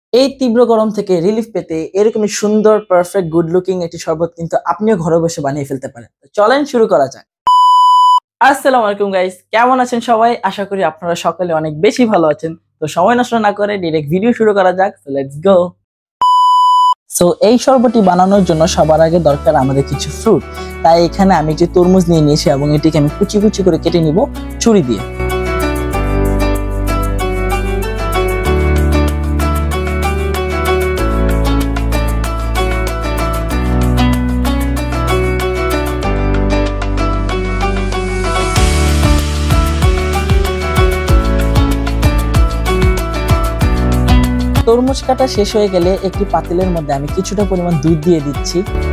এই তীব্র গরম থেকে রিলিফ পেতে এরকমই সুন্দর পারফেক্ট গুড লুকিং একটি শরবত কিন্তু আপনিও ঘরে বসে বানিয়ে ফেলতে পারেন। চলেন শুরু করা যাক। আসসালামু আলাইকুম গাইস, কেমন আছেন সবাই? আশা করি আপনারা সকলে অনেক বেশি ভালো আছেন। তো সময় নষ্ট না করে ডাইরেক্ট ভিডিও শুরু করা যাক। So let's go. সো এই শরবতটি বানানোর জন্য সবার আগে দরকার আমাদের কিছু ফ্রুট। তাই এখানে আমি একটি তরমুজ নিয়ে নিয়েছি এবং এটিকে আমি কুচি কুচি করে কেটে নিব ছুরি দিয়ে। তরমুজ কাটা শেষ হয়ে গেলে একটি পাতিলের মধ্যে আমি কিছুটা পরিমাণ দুধ দিয়ে দিচ্ছি।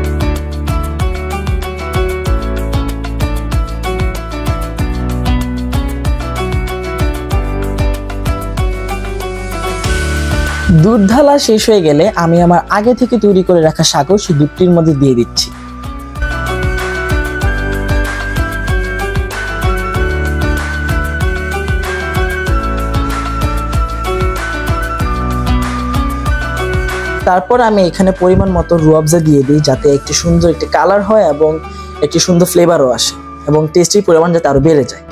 দুধ ঢালা শেষ হয়ে গেলে আমি আমার আগে থেকে তৈরি করে রাখা সাগর সেই দুধটির মধ্যে দিয়ে দিচ্ছি। তারপর আমি এখানে পরিমাণ মতো রুয়াবজা দিয়ে দিই, যাতে একটি সুন্দর একটি কালার হয় এবং একটি সুন্দর ফ্লেভারও আসে এবং টেস্টির পরিমাণ যাতে আরো বেড়ে যায়।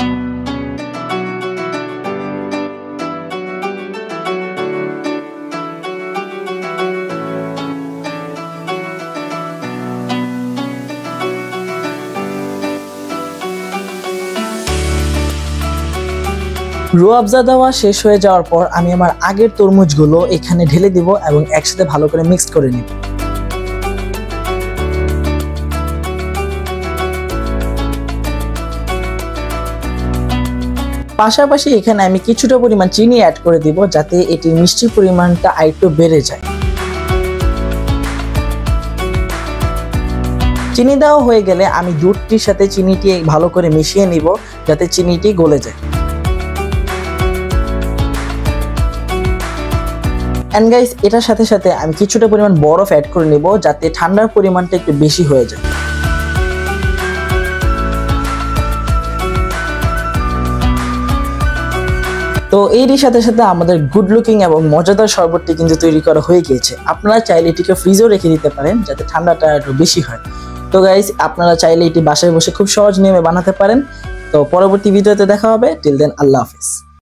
রুয়াবজা দেওয়া শেষ হয়ে যাওয়ার পর আমি আমার আগের তরমুজগুলো এখানে ঢেলে দিব এবং একসাথে ভালো করে মিক্স করে নিব। পাশাপাশি এখানে আমি কিছুটা পরিমাণ চিনি অ্যাড করে দিব, যাতে এটির মিষ্টির পরিমাণটা আরেকটু বেড়ে যায়। চিনি দেওয়া হয়ে গেলে আমি দুধটির সাথে চিনিটি ভালো করে মিশিয়ে নিব, যাতে চিনিটি গলে যায়। এন্ড গাইস, এটার সাথে সাথে আমি কিছুটা পরিমাণ বরফ অ্যাড করে নেব, যাতে ঠান্ডার পরিমাণটা একটু বেশি হয়ে যায়। তো এরই সাথে সাথে আমাদের গুড লুকিং এবং মজাদার শরবতটি কিন্তু তৈরি করা হয়ে গিয়েছে। আপনারা চাইলে এটিকে ফ্রিজেও রেখে দিতে পারেন, যাতে ঠান্ডাটা একটু বেশি হয়। তো গাইস, আপনারা চাইলে এটি বাসায় বসে খুব সহজ নিয়মে বানাতে পারেন। তো পরবর্তী ভিডিওতে দেখা হবে। টিল দেন, আল্লাহ হাফেজ।